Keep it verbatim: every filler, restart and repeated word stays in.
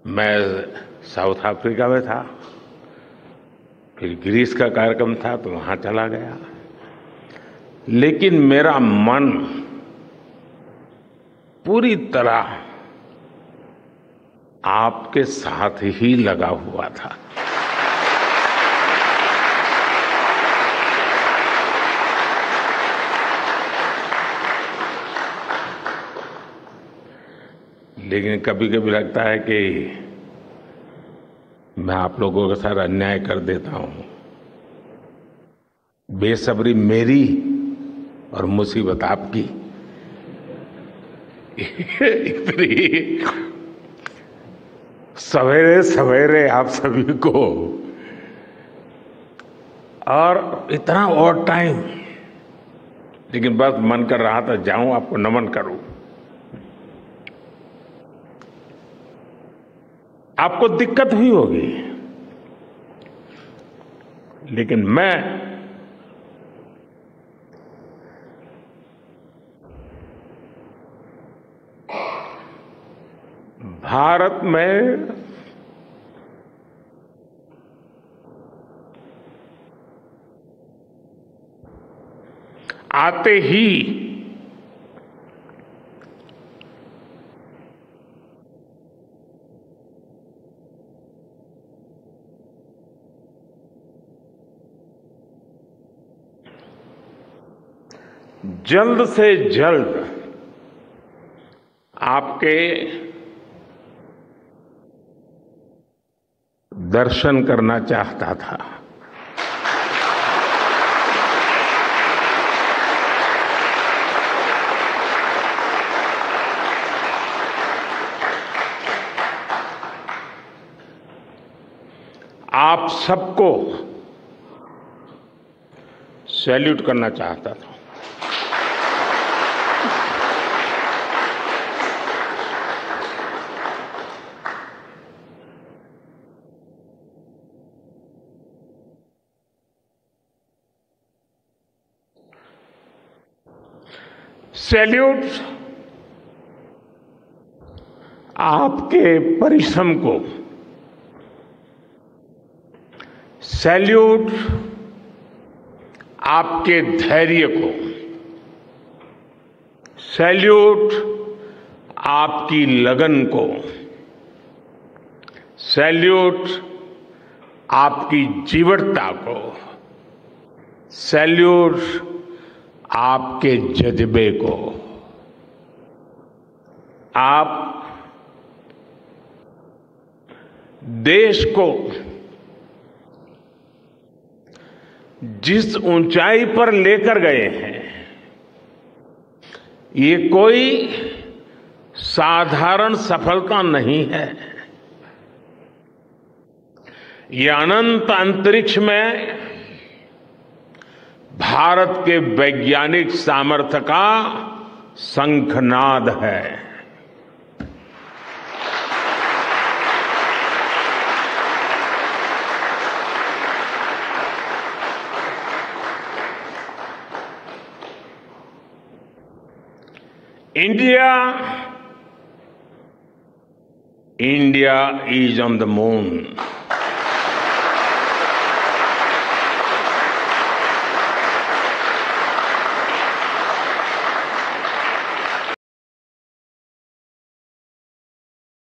मैं south Africa में था, फिर ग्रीस का कार्यक्रम था तो वहां चला गया, लेकिन मेरा मन पूरी तरह आपके साथ ही लगा हुआ था। लेकिन कभी कभी लगता है कि मैं आप लोगों के साथ अन्याय कर देता हूं। बेसब्री मेरी और मुसीबत आपकी। इतनी सवेरे सवेरे आप सभी को और इतना और टाइम, लेकिन बस मन कर रहा था जाऊं आपको नमन करूं। आपको दिक्कत हुई होगी, लेकिन मैं भारत में आते ही जल्द से जल्द आपके दर्शन करना चाहता था। आप सबको सैल्यूट करना चाहता था। सैल्यूट आपके परिश्रम को, सैल्यूट आपके धैर्य को, सैल्यूट आपकी लगन को, सैल्यूट आपकी जीवटता को, सैल्यूट आपके जज्बे को। आप देश को जिस ऊंचाई पर लेकर गए हैं, ये कोई साधारण सफलता नहीं है। ये अनंत अंतरिक्ष में भारत के वैज्ञानिक सामर्थ्य का शंखनाद है। India India is on the moon.